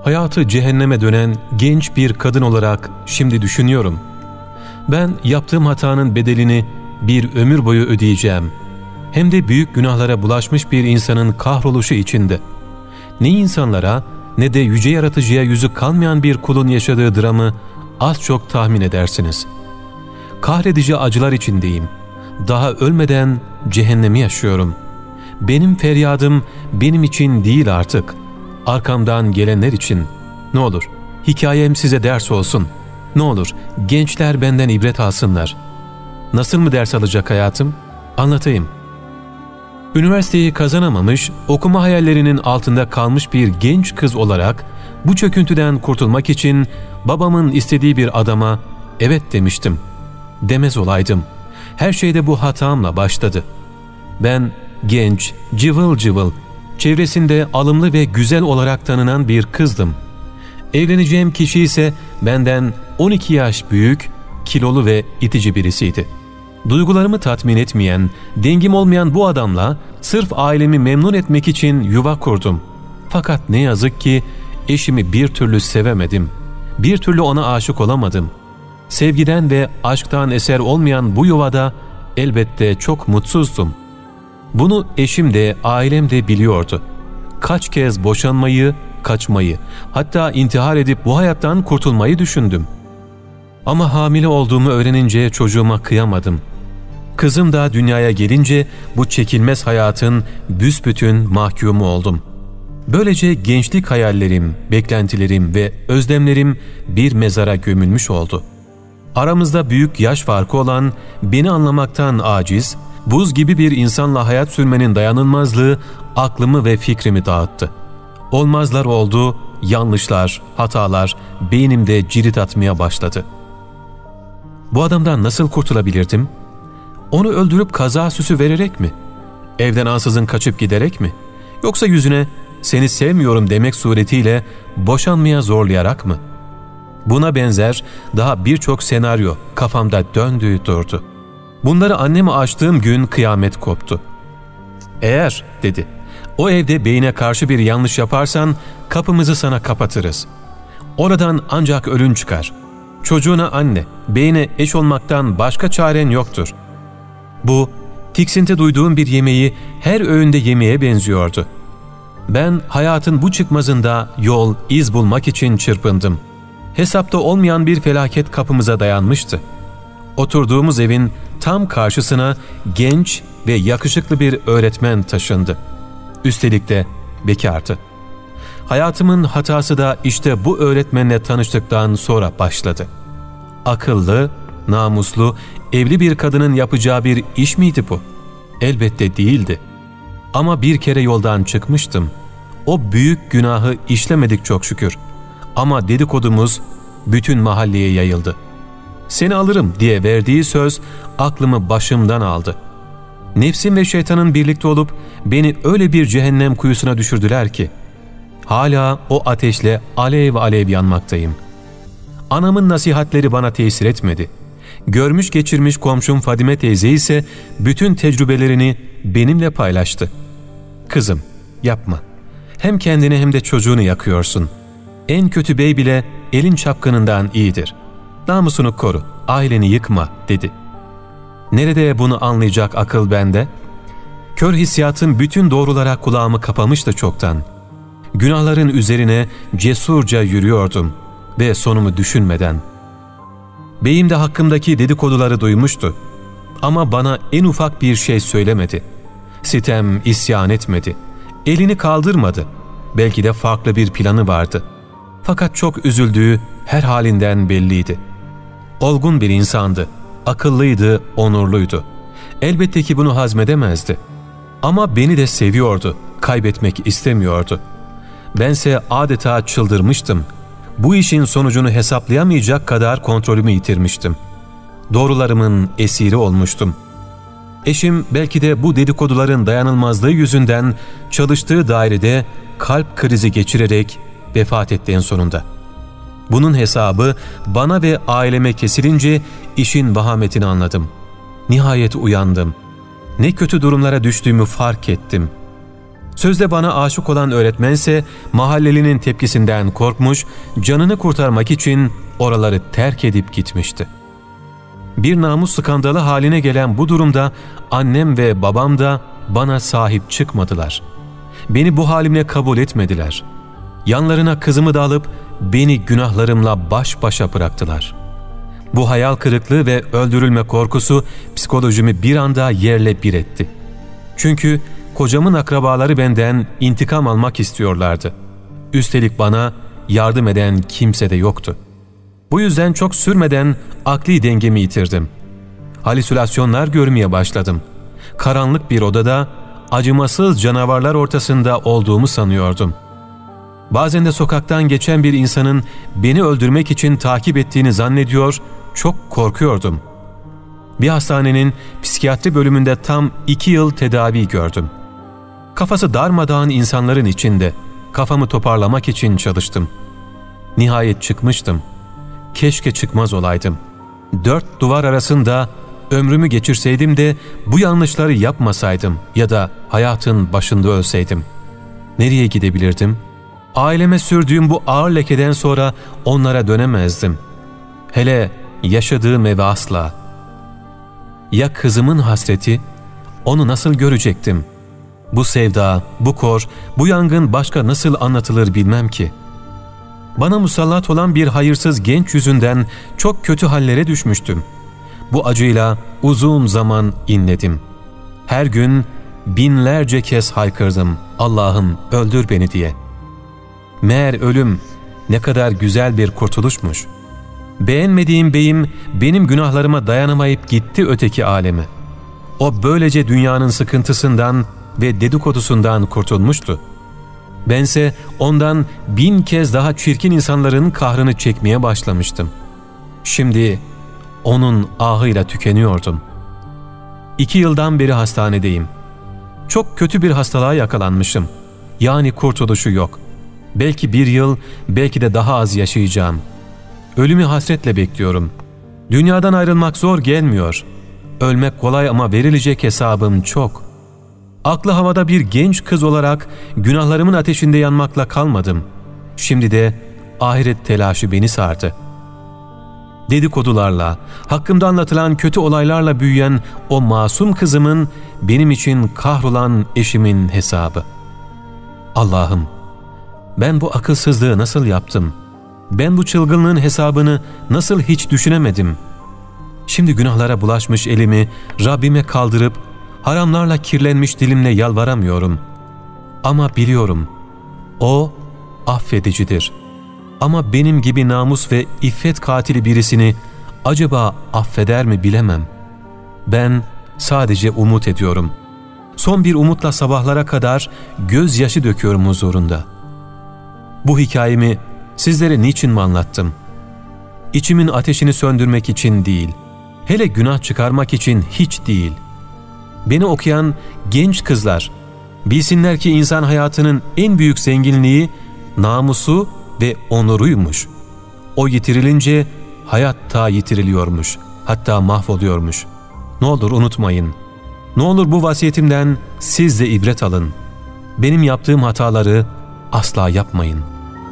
Hayatı cehenneme dönen genç bir kadın olarak şimdi düşünüyorum. Ben yaptığım hatanın bedelini bir ömür boyu ödeyeceğim. Hem de büyük günahlara bulaşmış bir insanın kahroluşu içinde. Ne insanlara ne de yüce yaratıcıya yüzü kalmayan bir kulun yaşadığı dramı az çok tahmin edersiniz. Kahredici acılar içindeyim. Daha ölmeden cehennemi yaşıyorum. Benim feryadım benim için değil artık. Arkamdan gelenler için. Ne olur hikayem size ders olsun. Ne olur gençler benden ibret alsınlar. Nasıl mı ders alacak hayatım? Anlatayım. Üniversiteyi kazanamamış, okuma hayallerinin altında kalmış bir genç kız olarak bu çöküntüden kurtulmak için babamın istediği bir adama evet demiştim. Demez olaydım. Her şeyde bu hatamla başladı. Ben genç, cıvıl cıvıl, çevresinde alımlı ve güzel olarak tanınan bir kızdım. Evleneceğim kişi ise benden 12 yaş büyük, kilolu ve itici birisiydi. Duygularımı tatmin etmeyen, dengim olmayan bu adamla sırf ailemi memnun etmek için yuva kurdum. Fakat ne yazık ki eşimi bir türlü sevemedim. Bir türlü ona aşık olamadım. Sevgiden ve aşktan eser olmayan bu yuvada elbette çok mutsuzdum. Bunu eşim de ailem de biliyordu. Kaç kez boşanmayı, kaçmayı, hatta intihar edip bu hayattan kurtulmayı düşündüm. Ama hamile olduğumu öğrenince çocuğuma kıyamadım. Kızım da dünyaya gelince bu çekilmez hayatın büsbütün mahkumu oldum. Böylece gençlik hayallerim, beklentilerim ve özlemlerim bir mezara gömülmüş oldu. Aramızda büyük yaş farkı olan, beni anlamaktan aciz, buz gibi bir insanla hayat sürmenin dayanılmazlığı aklımı ve fikrimi dağıttı. Olmazlar oldu, yanlışlar, hatalar beynimde cirit atmaya başladı. Bu adamdan nasıl kurtulabilirdim? Onu öldürüp kaza süsü vererek mi? Evden ansızın kaçıp giderek mi? Yoksa yüzüne seni sevmiyorum demek suretiyle boşanmaya zorlayarak mı? Buna benzer daha birçok senaryo kafamda döndü durdu. Bunları anneme açtığım gün kıyamet koptu. "Eğer," dedi, "o evde beyine karşı bir yanlış yaparsan kapımızı sana kapatırız. Oradan ancak ölün çıkar. Çocuğuna anne, beyine eş olmaktan başka çaren yoktur." Bu, tiksinti duyduğum bir yemeği her öğünde yemeye benziyordu. Ben hayatın bu çıkmazında yol, iz bulmak için çırpındım. Hesapta olmayan bir felaket kapımıza dayanmıştı. Oturduğumuz evin tam karşısına genç ve yakışıklı bir öğretmen taşındı. Üstelik de bekardı. Hayatımın hatası da işte bu öğretmenle tanıştıktan sonra başladı. Akıllı, namuslu, evli bir kadının yapacağı bir iş miydi bu? Elbette değildi. Ama bir kere yoldan çıkmıştım. O büyük günahı işlemedik çok şükür. Ama dedikodumuz bütün mahalleye yayıldı. "Seni alırım," diye verdiği söz aklımı başımdan aldı. Nefsim ve şeytanın birlikte olup beni öyle bir cehennem kuyusuna düşürdüler ki hala o ateşle alev alev yanmaktayım. Anamın nasihatleri bana tesir etmedi. Görmüş geçirmiş komşum Fadime teyze ise bütün tecrübelerini benimle paylaştı. "Kızım, yapma. Hem kendini hem de çocuğunu yakıyorsun. En kötü bey bile elin çapkınından iyidir. Namusunu koru, aileni yıkma," dedi. Nerede bunu anlayacak akıl bende? Kör hissiyatım bütün doğrulara kulağımı kapamıştı çoktan. Günahların üzerine cesurca yürüyordum ve sonumu düşünmeden. Beyim de hakkımdaki dedikoduları duymuştu. Ama bana en ufak bir şey söylemedi. Sitem, isyan etmedi. Elini kaldırmadı. Belki de farklı bir planı vardı. Fakat çok üzüldüğü her halinden belliydi. Olgun bir insandı. Akıllıydı, onurluydu. Elbette ki bunu hazmedemezdi. Ama beni de seviyordu, kaybetmek istemiyordu. Bense adeta çıldırmıştım. Bu işin sonucunu hesaplayamayacak kadar kontrolümü yitirmiştim. Doğrularımın esiri olmuştum. Eşim belki de bu dedikoduların dayanılmazlığı yüzünden çalıştığı dairede kalp krizi geçirerek vefat etti en sonunda. Bunun hesabı bana ve aileme kesilince işin vahametini anladım. Nihayet uyandım. Ne kötü durumlara düştüğümü fark ettim. Sözde bana aşık olan öğretmense mahallelinin tepkisinden korkmuş, canını kurtarmak için oraları terk edip gitmişti. Bir namus skandalı haline gelen bu durumda annem ve babam da bana sahip çıkmadılar. Beni bu halimle kabul etmediler. Yanlarına kızımı da alıp beni günahlarımla baş başa bıraktılar. Bu hayal kırıklığı ve öldürülme korkusu psikolojimi bir anda yerle bir etti. Çünkü kocamın akrabaları benden intikam almak istiyorlardı. Üstelik bana yardım eden kimse de yoktu. Bu yüzden çok sürmeden akli dengemi yitirdim. Halüsinasyonlar görmeye başladım. Karanlık bir odada acımasız canavarlar ortasında olduğumu sanıyordum. Bazen de sokaktan geçen bir insanın beni öldürmek için takip ettiğini zannediyor, çok korkuyordum. Bir hastanenin psikiyatri bölümünde tam 2 yıl tedavi gördüm. Kafası darmadağın insanların içinde kafamı toparlamak için çalıştım. Nihayet çıkmıştım. Keşke çıkmaz olaydım. 4 duvar arasında ömrümü geçirseydim de bu yanlışları yapmasaydım ya da hayatın başında ölseydim. Nereye gidebilirdim? Aileme sürdüğüm bu ağır lekeden sonra onlara dönemezdim. Hele yaşadığım eve asla. Ya kızımın hasreti? Onu nasıl görecektim? Bu sevda, bu kor, bu yangın başka nasıl anlatılır bilmem ki. Bana musallat olan bir hayırsız genç yüzünden çok kötü hallere düşmüştüm. Bu acıyla uzun zaman inledim. Her gün binlerce kez haykırdım, Allah'ım öldür beni diye. Meğer ölüm ne kadar güzel bir kurtuluşmuş. Beğenmediğim beyim benim günahlarıma dayanamayıp gitti öteki aleme. O böylece dünyanın sıkıntısından ve dedikodusundan kurtulmuştu. Bense ondan 1000 kez daha çirkin insanların kahrını çekmeye başlamıştım. Şimdi onun ahıyla tükeniyordum. 2 yıldan beri hastanedeyim. Çok kötü bir hastalığa yakalanmışım. Yani kurtuluşu yok. Belki 1 yıl, belki de daha az yaşayacağım. Ölümü hasretle bekliyorum. Dünyadan ayrılmak zor gelmiyor. Ölmek kolay ama verilecek hesabım çok. Aklı havada bir genç kız olarak günahlarımın ateşinde yanmakla kalmadım. Şimdi de ahiret telaşı beni sardı. Dedikodularla, hakkımda anlatılan kötü olaylarla büyüyen o masum kızımın benim için kahrolan eşimin hesabı. Allah'ım, ben bu akılsızlığı nasıl yaptım? Ben bu çılgınlığın hesabını nasıl hiç düşünemedim? Şimdi günahlara bulaşmış elimi Rabbime kaldırıp haramlarla kirlenmiş dilimle yalvaramıyorum. Ama biliyorum, O affedicidir. Ama benim gibi namus ve iffet katili birisini acaba affeder mi bilemem. Ben sadece umut ediyorum. Son bir umutla sabahlara kadar gözyaşı döküyorum huzurunda. Bu hikayemi sizlere niçin mi anlattım? İçimin ateşini söndürmek için değil, hele günah çıkarmak için hiç değil. Beni okuyan genç kızlar, bilsinler ki insan hayatının en büyük zenginliği namusu ve onuruymuş. O yitirilince hayat da yitiriliyormuş, hatta mahvoluyormuş. Ne olur unutmayın. Ne olur bu vasiyetimden siz de ibret alın. Benim yaptığım hataları asla yapmayın.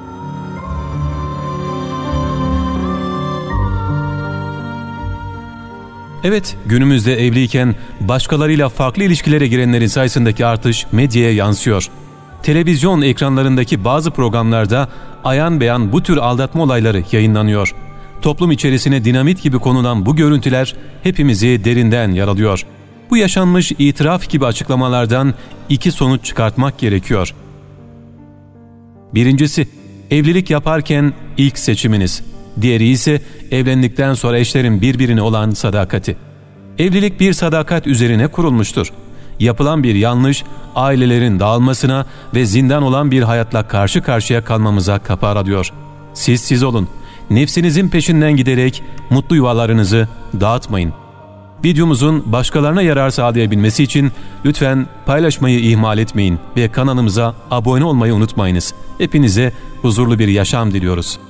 Evet, günümüzde evliyken başkalarıyla farklı ilişkilere girenlerin sayısındaki artış medyaya yansıyor. Televizyon ekranlarındaki bazı programlarda ayan beyan bu tür aldatma olayları yayınlanıyor. Toplum içerisine dinamit gibi konulan bu görüntüler hepimizi derinden yaralıyor. Bu yaşanmış itiraf gibi açıklamalardan 2 sonuç çıkartmak gerekiyor. Birincisi, evlilik yaparken ilk seçiminiz. Diğeri ise evlendikten sonra eşlerin birbirine olan sadakati. Evlilik bir sadakat üzerine kurulmuştur. Yapılan bir yanlış, ailelerin dağılmasına ve zindan olan bir hayatla karşı karşıya kalmamıza kapı aralıyor. Siz olun. Nefsinizin peşinden giderek mutlu yuvalarınızı dağıtmayın. Videomuzun başkalarına yarar sağlayabilmesi için lütfen paylaşmayı ihmal etmeyin ve kanalımıza abone olmayı unutmayınız. Hepinize huzurlu bir yaşam diliyoruz.